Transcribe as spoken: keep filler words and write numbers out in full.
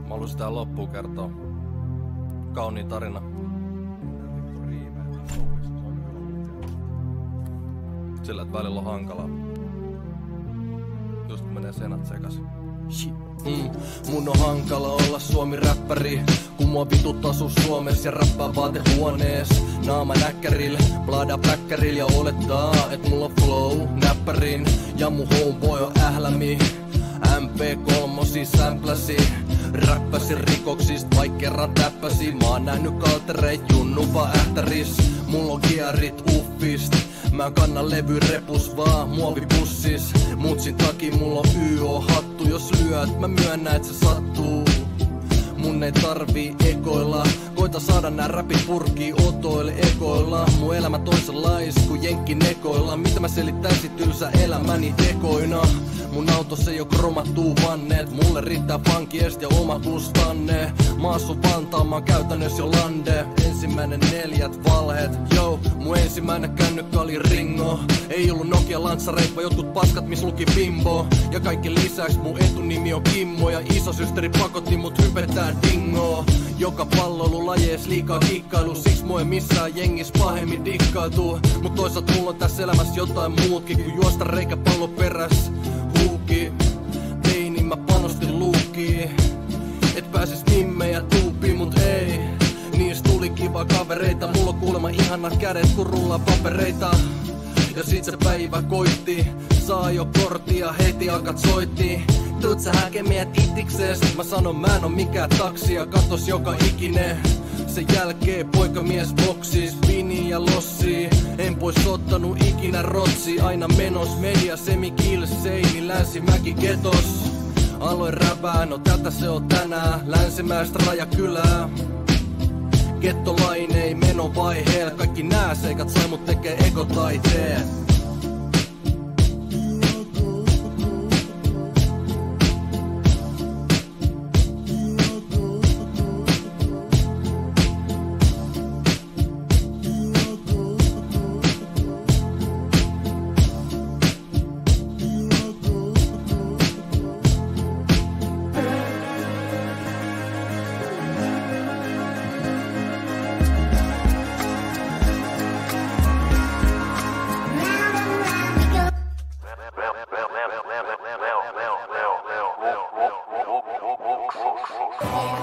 Mä haluaisin tähän loppuun kertoa kauniin tarina. Sillä, että välillä on hankalaa. Just kun menee senat sekas. Mm, mun on hankala olla suomi-räppäri, kun mua vitut asuu Suomessa ja räppää vaatehuonees. Naama näkkäril, blada päkkäril ja olettaa, et mulla on flow näppärin. Ja mun homeboy on ählämi, M P kolme sämpläsi. Räppäsi rikoksista, vaik kerran täppäsi. Mä oon nähnyt kaltereit, junnu vaan ähtäris. Mulla on kierit uffist. Mä kannan levy repus vaan muovipussis. Mutsin taki mulla on Y O-hattu. Jos lyöt, mä myönnän et se sattuu. Mun ei tarvii ekoilla. Koita saada nää räpit purkii otoille ekoilla. Mun elämä toisenlais kuin jenkkin ekoilla. Mitä mä selittäisin tylsä elämäni tekoina? Mun autossa ei oo kromattuu vanneet. Mulle riittää funkiest ja oma kustanne. Mä asun Vantaan, mä oon käytännössä jo lande. Ensimmäinen neljät valheet, yo. Mun ensimmäinen kännykkä oli Ringo. Ei ollut Nokia Lantsareit, vaan jotkut paskat mis luki Bimbo. Ja kaikki lisäks mun etunimi on Kimmo. Ja isosysteri pakotti mut hypetään dingoa. Joka palloilulajees liikaa kikkailu. Siks mua ei missään jengis pahemmin dikkaituu. Mut toisaalta mulla on tässä elämässä jotain muutkin kuin juosta reikäpallo peräs. Huuki, tein mä panostin luukiin. Et pääsis nimmejä tuupiin, mut ei. Niistä tuli kiva kavereita. Mulla on kuulemma ihanat kädet kun rullaa papereita. Ja sit se päivä koitti. Saa jo korttia, heti alkat soitti. Tuut sä häkemiet ittiksest. Mä sanon mä en oo mikään taksi ja katos joka ikinen. Sen jälkeen poikamies boksis, vini ja lossi. En pois ottanut ikinä rotsi. Aina menos media semi kilseini Länsimäki ketos. Aloin räpää, no tätä se on tänään. Länsimäistä rajakylää. Gettolainei menovaiheella. Kaikki nää seikat sai mut tekee ekotaiteen. Oh,